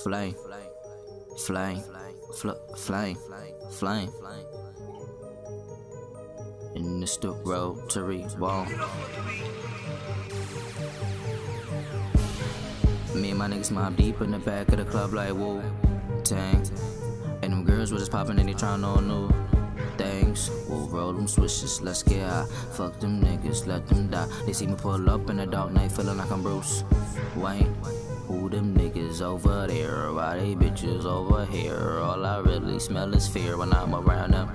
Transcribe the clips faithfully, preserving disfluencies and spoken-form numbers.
flame, flame, fl flame, flame. And it's the rotary wall. Me and my niggas mob deep in the back of the club like woo tang. And them girls were just popping and they trying on new things. We'll roll them swishes, let's get high. Fuck them niggas, let them die. They see me pull up in the dark night feeling like I'm Bruce Wayne. Who them niggas over there? Why they bitches over here? All I really smell is fear when I'm around them.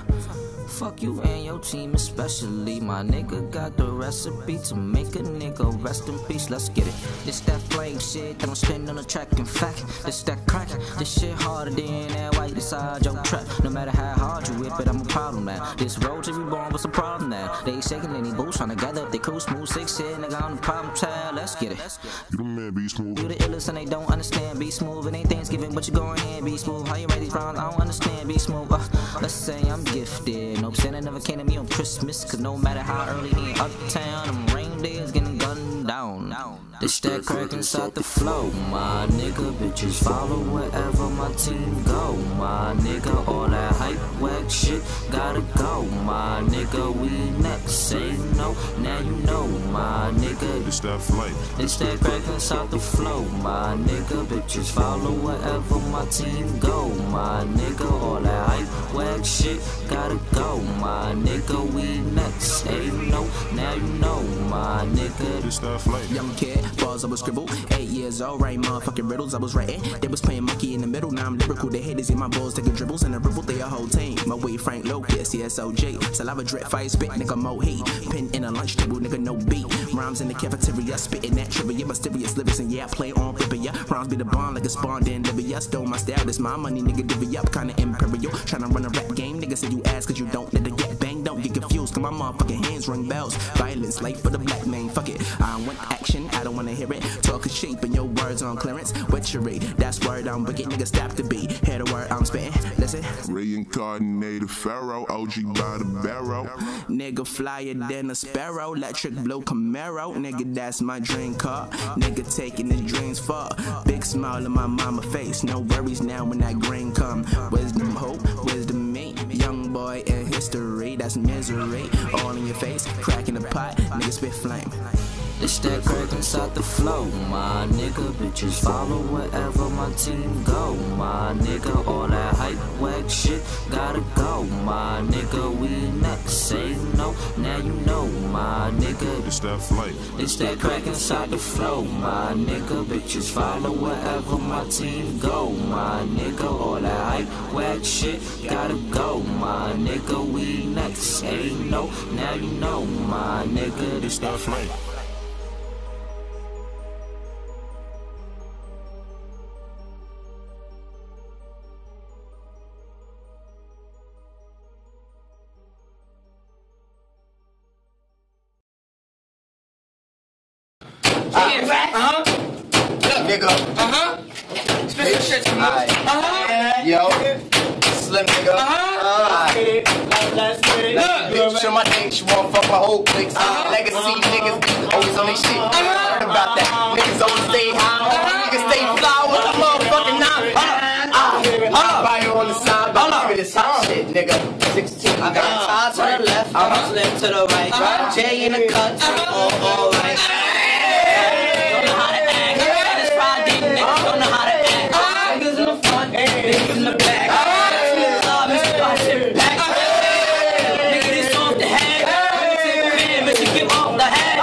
Fuck you and your team especially. My nigga got the recipe to make a nigga rest in peace. Let's get it. This that flame shit that I'm spinning on the track. In fact, this that crack. This shit harder than that white inside your trap. No matter how hard you whip it, I'm a problem now. This road to be born, what's the problem now? They shaking any boots trying to gather up they crew smooth. Six shit, nigga on the problem child. Let's get it. You the man, be smooth. You the illest and they don't understand. Be smooth. It ain't Thanksgiving, but you go ahead, be smooth. How you write these rhymes? I don't understand. Be smooth. Uh, let's say I'm gifted. No Santa never came to me on Christmas, cause no matter how early in uptown, them reindeers getting gunned down. This that crack inside the flow, my nigga. Bitches follow wherever my team go, my nigga. All that hype whack shit gotta go, my nigga. We next, say no, now you know, my nigga. This that flight. This that crack inside the flow, my nigga. Bitches follow wherever my team go, my nigga. All that hype whack shit gotta go, my nigga. We next, say no, now you know, my nigga. This that flight. Young kid, bars I was scribble. Eight years old, writing motherfucking riddles I was writing. They was playing monkey in the middle. Now I'm lyrical. The haters in my balls taking dribbles and a dribble. They a whole team. My way Frank Lopez, C S O J. Saliva drip, fire spit, nigga mo heat. Pin in a lunch table, nigga no beat. Rhymes in the cafeteria, spitting that trivia. Mysterious lyrics and yeah, I play on Libya. Rhymes be the bond like a spawned in Libya. Stole my style, this my money, nigga divvy up. Kinda imperial. Tryna run a rap game, nigga say you ass cause you don't let it get bang. Don't get confused, cause my motherfucking hands ring bells. Violence, life for the black man, fuck it. I want action, I don't wanna hear it. Talk a shape and your words on clearance. Witchery, that's word I'm wicked, nigga stop the beat. Hear the word I'm spitting, listen. Reincarnated pharaoh, O G by the barrel. Nigga flyer than a sparrow, electric blue Camaro. Nigga, that's my dream car. Nigga taking his dreams far. Big smile on my mama face. No worries now when that green come. Wisdom, hope, wisdom, me. Young boy in history, that's misery. All in your face, cracking the pot. Nigga spit flame. This that crack inside the flow, my nigga. Bitches follow wherever my team go, my nigga. All that hype whack shit gotta go, my nigga. We next, say no, now you know, my nigga. This that flight. This that crack inside the flow, my nigga. Bitches follow wherever my team go, my nigga. All that hype whack shit gotta go, my nigga. We next, say no, now you know, my nigga. This that flight. Uh-huh. Nigga. Uh-huh. Spit some shit to me. Uh-huh. Yo. Slim nigga. Uh-huh. Uh-huh. Let's get it. Bitch, show my dick. She wanna fuck my whole clique. Uh-huh. Legacy niggas always on they shit. Uh-huh. Heard about that. Niggas always stay high. Uh-huh. Niggas stay fly with a motherfucking nine. Uh-huh. Uh-huh. Buy you on the side. But look at this hot shit, nigga. sixteen. I got time to the left. Uh-huh. Slim to the right. Uh-huh. J in the cut. Uh-huh. All, all right. Niggas in the back. Niggas love me, so I sit back. Nigga, this off the head. Nigga, take a man, bitch, get off the head.